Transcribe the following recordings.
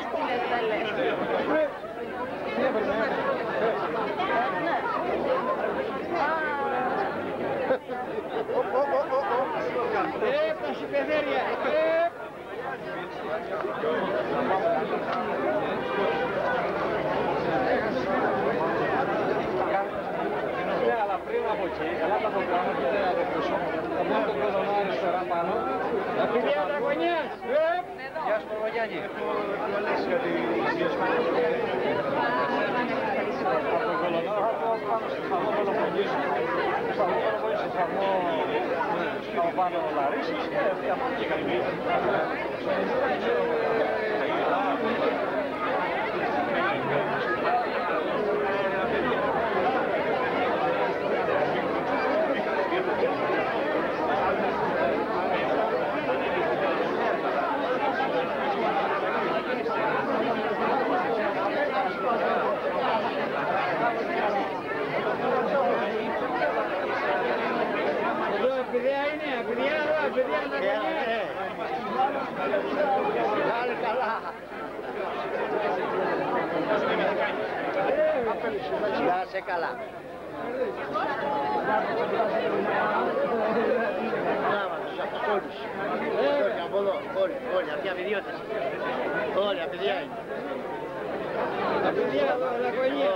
Έπρασε παιδέρια. Αλλά πριν από εκεί, καλά τα προγράμματα και από πίσω, θα πούμε τον κολονάρι στο ραμπάνο. Τα παιδιά Δραγωνιάς! Γεια σου Παπαγιάννη. Από τον κολονάρο θα πω πάνω στο φαγμό Πελοποννήσου. Στο φαγμό από πάνω Λαρίσης και αυτό και καλή. Παιδιά είναι, παιδιά εδώ, παιδιά να κονιέ. Κάνε καλά. Να σε καλά. Μπράβο τους αυτούς όλους. Από εδώ, όλοι, αυτοί απειδιώτες. Όλοι, απειδιά είναι. Τα παιδιά εδώ, να κονιέ.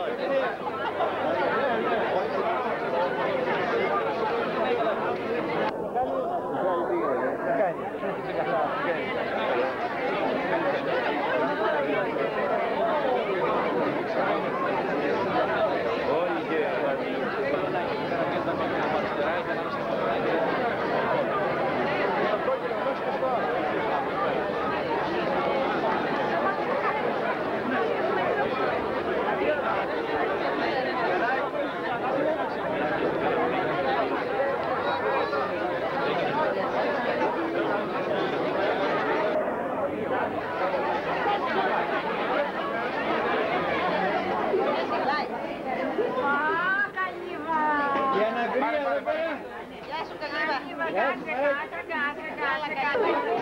Γεια σου, καλή.